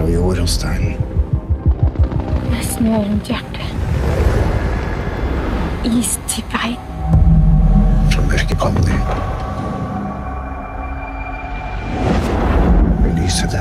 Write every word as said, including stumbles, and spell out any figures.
av jord og stein. Det snør rundt hjertet. Is til bein. Fra mørket kom det. Lyset der.